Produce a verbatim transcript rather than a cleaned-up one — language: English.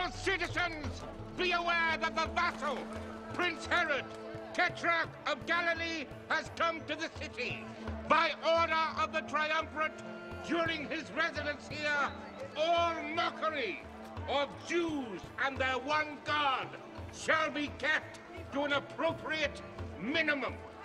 All citizens, be aware that the vassal, Prince Herod, Tetrarch of Galilee, has come to the city. By order of the Triumvirate, during his residence here, all mockery of Jews and their one God shall be kept to an appropriate minimum.